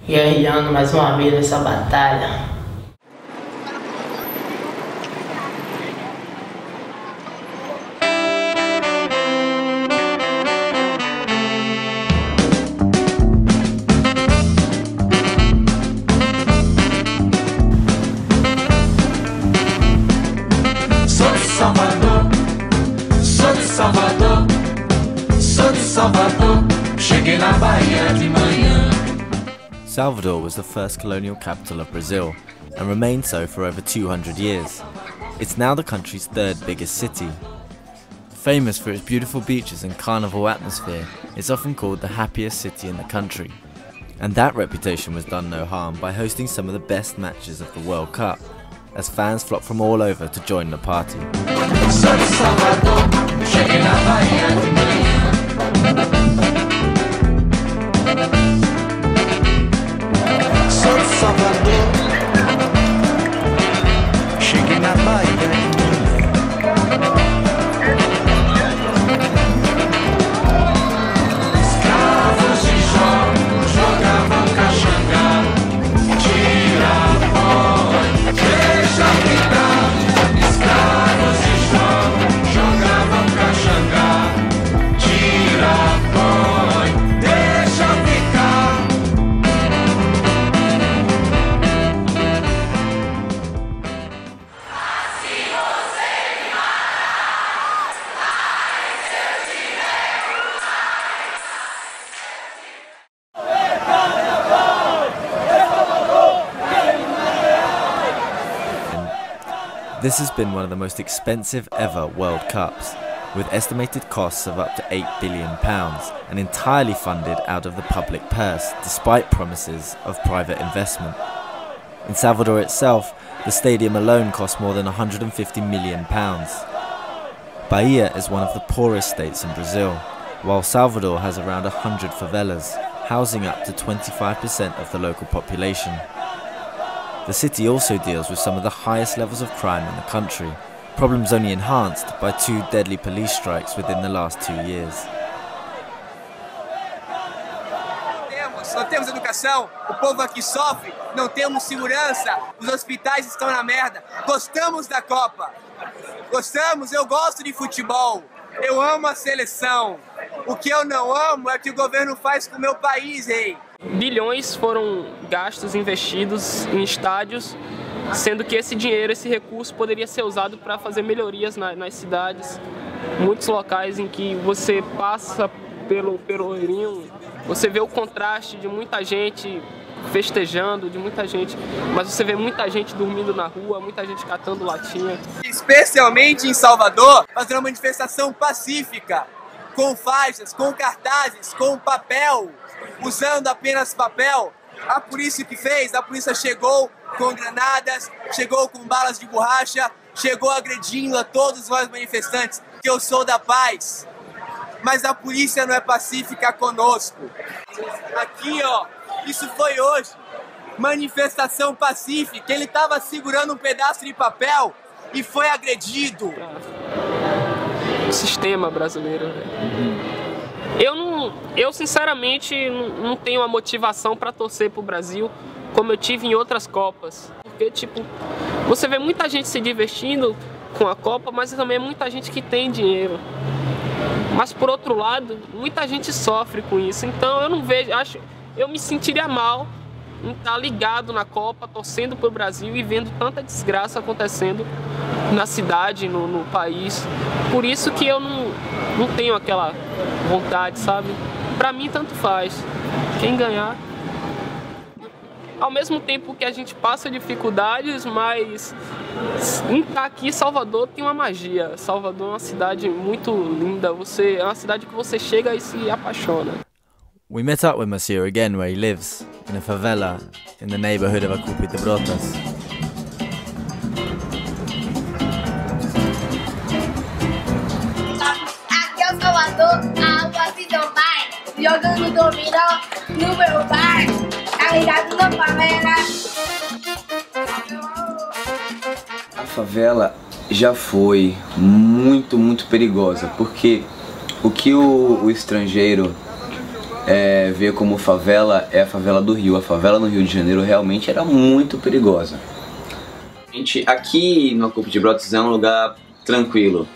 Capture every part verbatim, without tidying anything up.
guerrilhando mais uma vez essa batalha. Sou de Salvador, sou de Salvador, sou de Salvador, cheguei na Bahia de manhã. Salvador was the first colonial capital of Brazil and remained so for over two hundred years. It's now the country's third biggest city. Famous for its beautiful beaches and carnival atmosphere, it's often called the happiest city in the country. And that reputation was done no harm by hosting some of the best matches of the World Cup, as fans flock from all over to join the party. Sou de Salvador, cheguei na Bahia de manhã. Sou de Salvador, cheguei na Bahia de manhã. Escravos de Jó jogavam caxangá, tira-pó, deixa ficar. Escravos de Jó jogavam caxangá, tira-pó, deixa ficar. This has been one of the most expensive ever World Cups, with estimated costs of up to eight billion pounds and entirely funded out of the public purse, despite promises of private investment. In Salvador itself, the stadium alone cost more than one hundred fifty million pounds. Bahia is one of the poorest states in Brazil, while Salvador has around one hundred favelas, housing up to twenty-five percent of the local population. The city also deals with some of the highest levels of crime in the country, problems only enhanced by two deadly police strikes within the last two years. Temos, não temos educação, o povo aqui sofre, não temos segurança, os hospitais estão na merda. Gostamos da Copa, gostamos, eu gosto de futebol, eu amo a seleção. O que eu não amo é o que o governo faz com o meu país, rei. Bilhões foram gastos, investidos em estádios, sendo que esse dinheiro, esse recurso poderia ser usado para fazer melhorias na, nas cidades. Muitos locais em que você passa pelo Pelourinho, você vê o contraste de muita gente festejando, de muita gente, mas você vê muita gente dormindo na rua, muita gente catando latinha. Especialmente em Salvador, fazer uma manifestação pacífica, com faixas, com cartazes, com papel, usando apenas papel. A polícia que fez, a polícia chegou com granadas, chegou com balas de borracha, chegou agredindo a todos nós manifestantes, que eu sou da paz. Mas a polícia não é pacífica conosco. Aqui, ó, isso foi hoje, manifestação pacífica, ele estava segurando um pedaço de papel e foi agredido. O sistema brasileiro, né? Eu, não, eu sinceramente não, não tenho a motivação para torcer pro Brasil como eu tive em outras Copas. Porque, tipo, você vê muita gente se divertindo com a Copa, mas também é muita gente que tem dinheiro. Mas, por outro lado, muita gente sofre com isso. Então, eu não vejo, acho, eu me sentiria mal em estar ligado na Copa, torcendo pro Brasil e vendo tanta desgraça acontecendo na cidade, no, no país. Por isso que eu não, não tenho aquela vontade, sabe? Pra mim, tanto faz. Quem ganhar. Ao mesmo tempo que a gente passa dificuldades, mas estar aqui, Salvador tem uma magia. Salvador é uma cidade muito linda. Você, é uma cidade que você chega e se apaixona. We met up with Monsieur again where he lives, in a favela in the neighborhood of Acúpio de Brotas. Aqui é o Salvador, a água se do mar, jogando dominó no meu bar, tá ligado na favela. A favela já foi muito, muito perigosa, porque o que o, o estrangeiro é, ver como favela é a favela do Rio. A favela no Rio de Janeiro realmente era muito perigosa. Gente, aqui no Acoplo de Brotas é um lugar tranquilo.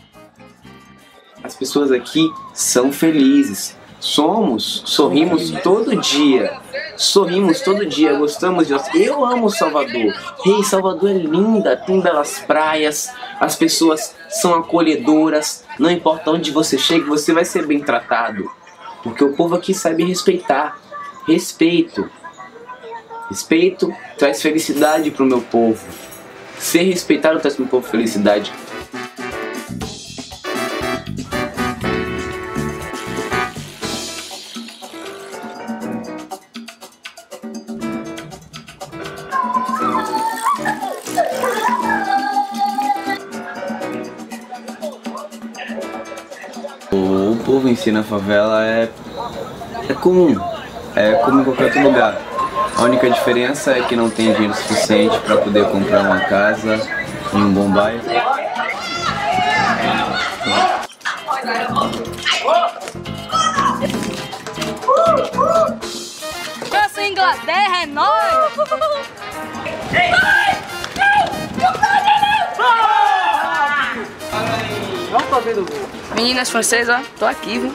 As pessoas aqui são felizes. Somos, sorrimos todo dia. Sorrimos todo dia, gostamos de nós. Eu amo Salvador. Ei, Salvador é linda, tem belas praias, as pessoas são acolhedoras. Não importa onde você chegue, você vai ser bem tratado. Porque o povo aqui sabe respeitar. Respeito. Respeito traz felicidade pro meu povo. Ser respeitado traz pro meu povo felicidade. O povo em si na favela é, é comum, é como em qualquer outro lugar. A única diferença é que não tem dinheiro suficiente para poder comprar uma casa em um bom bairro. Essa Inglaterra é nóis! Vamos fazer do gol. Meninas francesas, tô aqui, viu?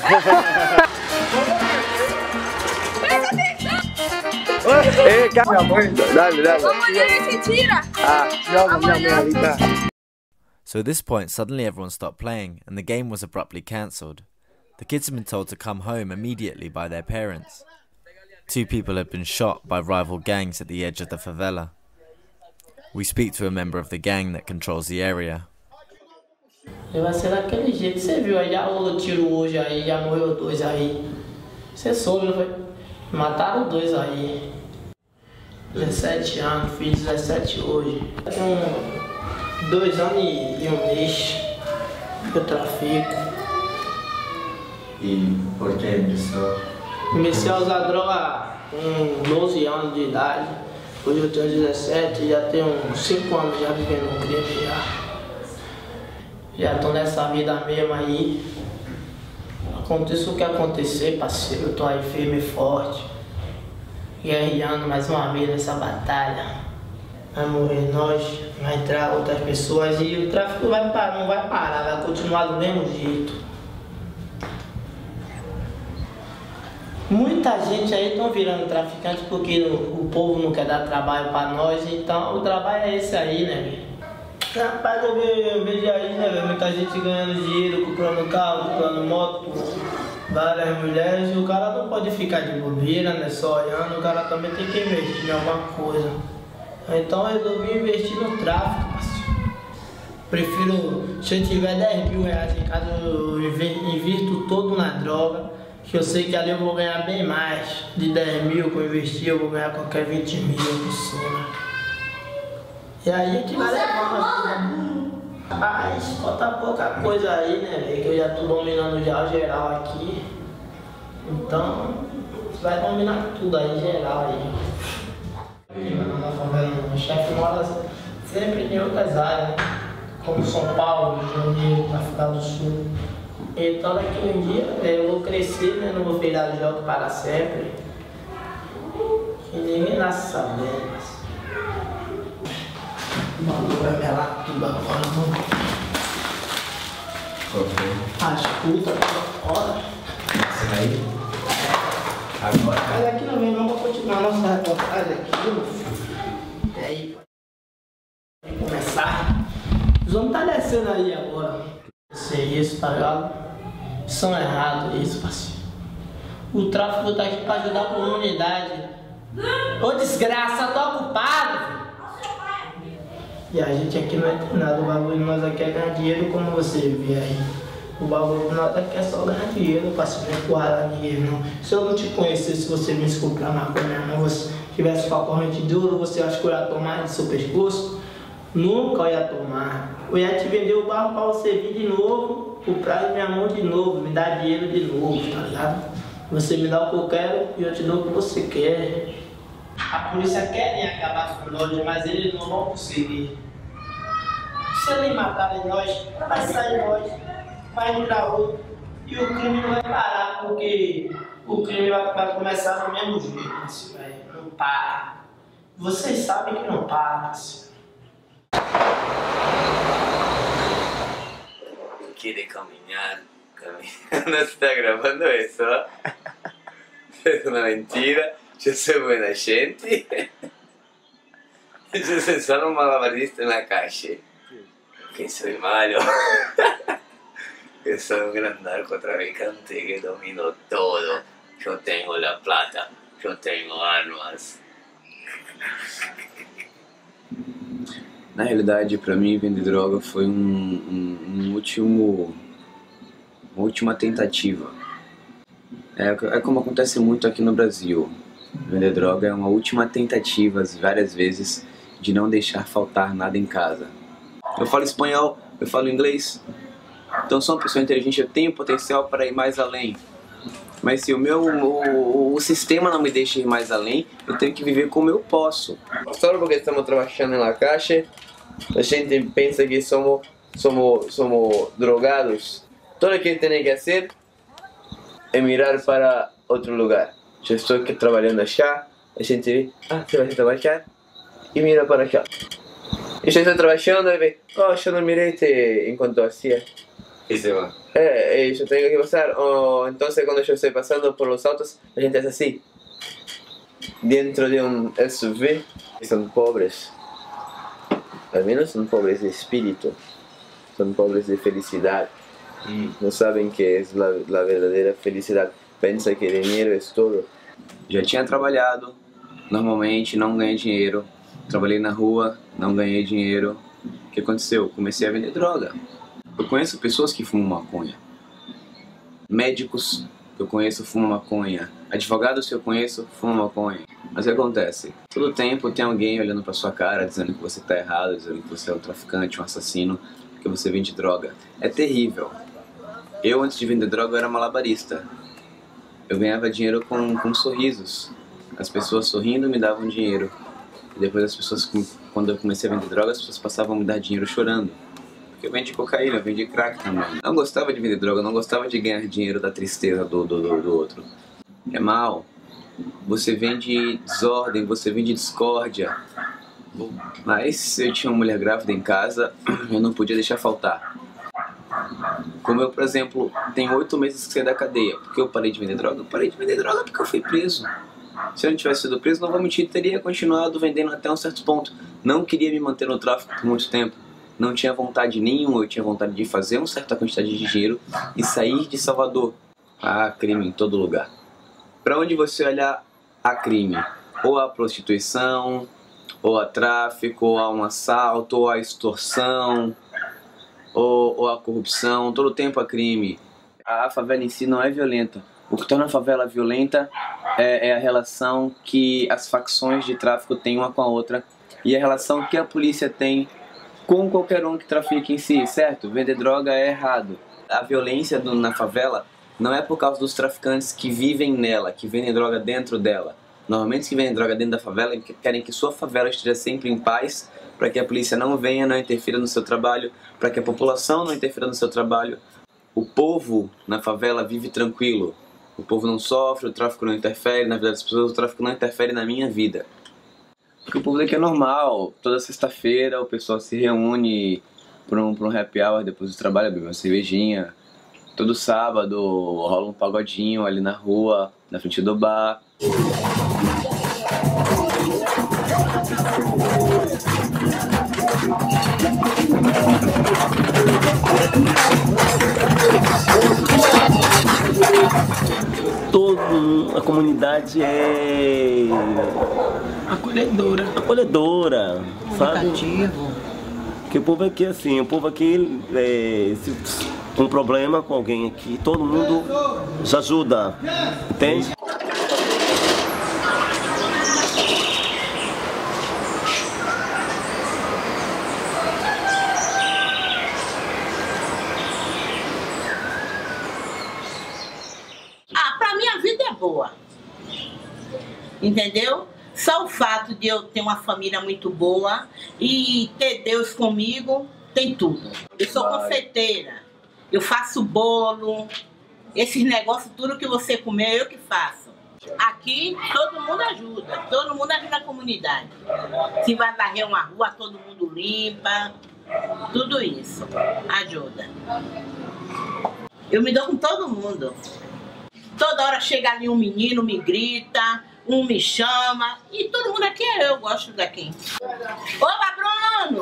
Ei, cara, minha mãe, dá-me, dá-me. Como a gente tira? Ah, joga minha mãe ali, tá? So at this point, suddenly everyone stopped playing, and the game was abruptly cancelled. The kids had been told to come home immediately by their parents. Two people had been shot by rival gangs at the edge of the favela. We speak to a member of the gang that controls the area. E vai ser daquele jeito, você viu aí, já rolou tiro hoje aí, já morreu dois aí. Você soube, não foi? Mataram dois aí. dezessete anos, fiz dezessete hoje. Tem um, dois anos e, e um mês que eu trafico. E por que começou? Comecei a usar droga com doze anos de idade. Hoje eu tenho dezessete, já tenho cinco anos já vivendo um crime já. Já tô nessa vida mesmo aí. Aconteça o que acontecer, parceiro, eu tô aí firme e forte. Guerreando mais uma vez nessa batalha. Vai morrer nós, vai entrar outras pessoas e o tráfico vai parar, não vai parar, vai continuar do mesmo jeito. Muita gente aí estão virando traficantes porque o, o povo não quer dar trabalho para nós, então o trabalho é esse aí, né, velho? Rapaz, eu vejo, eu vejo aí, né, velho? Muita gente ganhando dinheiro, comprando carro, comprando moto, várias mulheres, e o cara não pode ficar de bobeira, né, só olhando, o cara também tem que investir em alguma coisa. Então eu resolvi investir no tráfico, parceiro. Prefiro, se eu tiver dez mil reais em casa, eu invisto todo na droga, que eu sei que ali eu vou ganhar bem mais. De dez mil que eu investi, eu vou ganhar qualquer vinte mil por cima. E aí a gente vai levando. Mas falta pouca coisa aí, né, velho? Que eu já tô dominando já o geral aqui. Então, você vai dominar tudo aí, geral aí. Na favela, o chefe mora sempre em outras áreas, né? Como São Paulo, Rio de Janeiro, África do Sul. Então daqui um dia eu vou crescer, né? Não vou virar jogo para sempre. E ninguém nasce sabendo. O bagulho vai melar tudo agora, mano. As putas pra fora. Você vai? Agora. Mas aqui não vem, não vou continuar nossa reportagem aqui, meu filho. E aí, vai começar. Os homens tá descendo aí agora. Isso é isso, tá ligado? São errados isso, parceiro. O tráfico tá aqui pra ajudar a comunidade. Ô desgraça, tô ocupado, filho. E a gente aqui não é nada, o bagulho nós aqui é ganhar dinheiro, como você vê aí. O bagulho nós aqui é só ganhar dinheiro, parceiro, não empurrar ninguém não. Se eu não te conhecesse, se você me comprar na minha mão, você tivesse com a corrente dura, você acha que eu ia tomar de seu pescoço? Nunca eu ia tomar. Eu ia te vender o barro pra você vir de novo, comprar minha mão de novo, me dar dinheiro de novo, tá ligado? Você me dá o que eu quero e eu te dou o que você quer. A polícia quer acabar com nós, mas eles não vão conseguir. Se eles matarem nós, vai sair nós, vai virar outro. E o crime não vai parar, porque o crime vai, vai começar do mesmo jeito, assim, velho. Não para. Vocês sabem que não para, assim. Quiere caminhar, caminhar. No está grabando eso, ¿eh? Es una mentira. Yo soy buena gente. Yo soy solo un malabarista en la calle. Que soy malo. Que soy un gran narcotraficante que domino todo. Yo tengo la plata. Yo tengo armas. Na realidade, pra mim, vender droga foi um, um, um último, uma última tentativa. É, é como acontece muito aqui no Brasil. Vender droga é uma última tentativa, várias vezes, de não deixar faltar nada em casa. Eu falo espanhol, eu falo inglês, então sou uma pessoa inteligente, eu tenho potencial para ir mais além. Mas se o meu o, o sistema não me deixa ir mais além, eu tenho que viver como eu posso. Só porque estamos trabalhando na caixa, a gente pensa que somos, somos, somos drogados. Tudo o que tem que fazer é mirar para outro lugar. Eu estou aqui trabalhando já, a gente vê, ah, você vai trabalhar, e mira para cá. E eu estou trabalhando e vê, oh, eu não mirei te enquanto hacía. Y se va. Eh, eh, yo tengo que pasar, o entonces cuando yo estoy pasando por los autos, la gente es así, dentro de un S U V, son pobres, al menos son pobres de espíritu, son pobres de felicidad, mm. No saben qué es la, la verdadera felicidad, pensa que dinheiro é todo. Já tinha trabalhado, normalmente não ganhei dinheiro, trabalhei na rua, não ganhei dinheiro, o que aconteceu? Comecei a vender droga. Eu conheço pessoas que fumam maconha, médicos que eu conheço fumam maconha, advogados que eu conheço fumam maconha. Mas o que acontece? Todo tempo tem alguém olhando pra sua cara, dizendo que você tá errado, dizendo que você é um traficante, um assassino, que você vende droga. É terrível. Eu, antes de vender droga, eu era malabarista. Eu ganhava dinheiro com, com sorrisos. As pessoas sorrindo me davam dinheiro. E depois as pessoas, quando eu comecei a vender droga, as pessoas passavam a me dar dinheiro chorando. Eu vendi cocaína, eu vendi crack também. Não gostava de vender droga, não gostava de ganhar dinheiro da tristeza do, do, do, do outro. É mal. Você vende desordem, você vende discórdia. Mas se eu tinha uma mulher grávida em casa, eu não podia deixar faltar. Como eu, por exemplo, tenho oito meses que saí da cadeia. Por que eu parei de vender droga? Eu parei de vender droga porque eu fui preso. Se eu não tivesse sido preso, não vou mentir, teria continuado vendendo até um certo ponto. Não queria me manter no tráfico por muito tempo. Não tinha vontade nenhuma, eu tinha vontade de fazer uma certa quantidade de dinheiro e sair de Salvador. Há crime em todo lugar. Para onde você olhar, há crime. Ou há prostituição, ou há tráfico, ou há um assalto, ou há extorsão, ou, ou há corrupção. Todo tempo há crime. A favela em si não é violenta. O que torna a favela violenta é, é a relação que as facções de tráfico têm uma com a outra e a relação que a polícia tem com qualquer um que trafique em si, certo? Vender droga é errado. A violência do, na favela não é por causa dos traficantes que vivem nela, que vendem droga dentro dela. Normalmente os que vendem droga dentro da favela querem que sua favela esteja sempre em paz, para que a polícia não venha, não interfira no seu trabalho, para que a população não interfira no seu trabalho. O povo na favela vive tranquilo. O povo não sofre, o tráfico não interfere na vida das pessoas, o tráfico não interfere na minha vida. Porque o público é normal, toda sexta-feira o pessoal se reúne para um, um happy hour depois do trabalho, bebe uma cervejinha. Todo sábado rola um pagodinho ali na rua, na frente do bar. Toda a comunidade é acolhedora, acolhedora, sabe? Que o povo aqui assim, o povo aqui é, se um problema com alguém aqui, todo mundo se ajuda, entende? Boa, entendeu? Só o fato de eu ter uma família muito boa e ter Deus comigo, tem tudo. Eu sou confeiteira, eu faço bolo, Esses negócios, tudo que você comer, eu que faço. Aqui, todo mundo ajuda. Todo mundo ajuda a comunidade. Se vai varrer uma rua, todo mundo limpa. Tudo isso ajuda. Eu me dou com todo mundo. Toda hora chega ali um menino, me grita, um me chama. E todo mundo aqui, eu gosto daqui. Opa, Bruno!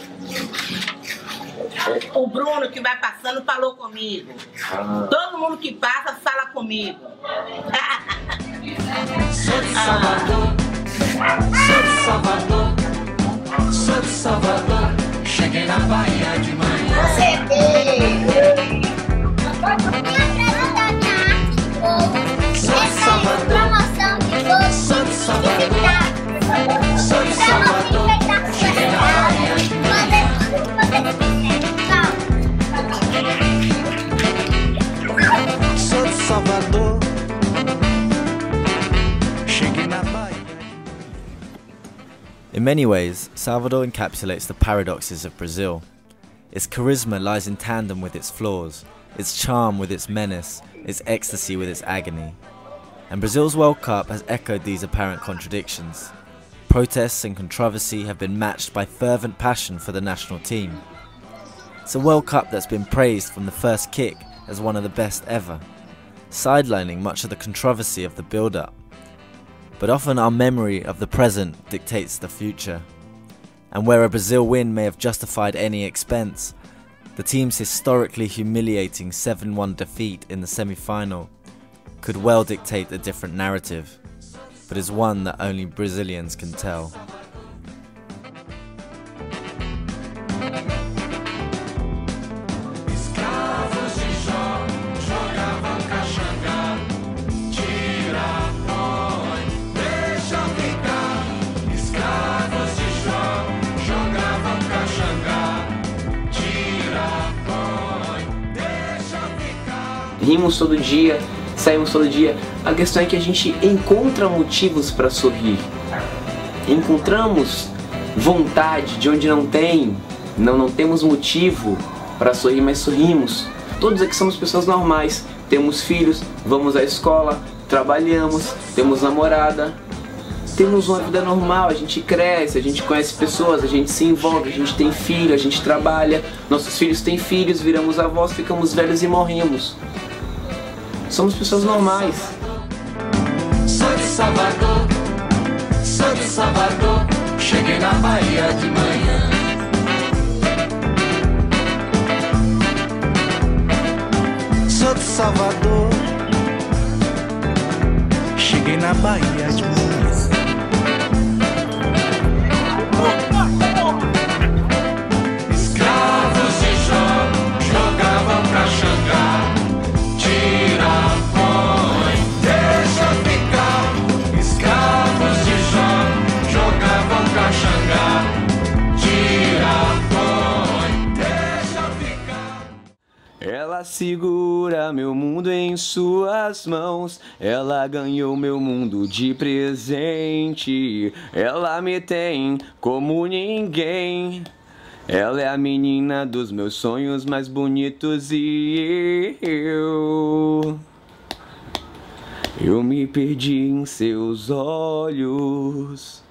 O Bruno que vai passando falou comigo. Ah. Todo mundo que passa fala comigo. Sou de Salvador, sou de Salvador, sou de Salvador. Cheguei na Bahia de manhã. Sou de Salvador, sou de Salvador, sou de Salvador. Cheguei na Bahia de manhã. Sou de Salvador, cheguei na Bahia. In many ways, Salvador encapsulates the paradoxes of Brazil. Its charisma lies in tandem with its flaws, its charm with its menace, its ecstasy with its agony. And Brazil's World Cup has echoed these apparent contradictions. Protests and controversy have been matched by fervent passion for the national team. It's a World Cup that's been praised from the first kick as one of the best ever, sidelining much of the controversy of the build-up. But often our memory of the present dictates the future. And where a Brazil win may have justified any expense, the team's historically humiliating seven one defeat in the semi-final could well dictate a different narrative, but is one that only Brazilians can tell. Rimos todo dia, saímos todo dia. A questão é que a gente encontra motivos para sorrir. Encontramos vontade de onde não tem. Não, não temos motivo para sorrir, mas sorrimos. Todos aqui somos pessoas normais. Temos filhos, vamos à escola, trabalhamos, temos namorada. Temos uma vida normal, a gente cresce, a gente conhece pessoas, a gente se envolve, a gente tem filho, a gente trabalha. Nossos filhos têm filhos, viramos avós, ficamos velhos e morremos. Somos pessoas normais. Sou de Salvador, sou de Salvador. Cheguei na Bahia de manhã. Sou de Salvador, cheguei na Bahia de manhã. Escravos de Jó jogavam pra Xangá. Ela segura meu mundo em suas mãos. Ela ganhou meu mundo de presente. Ela me tem como ninguém. Ela é a menina dos meus sonhos mais bonitos e eu... Eu me perdi em seus olhos.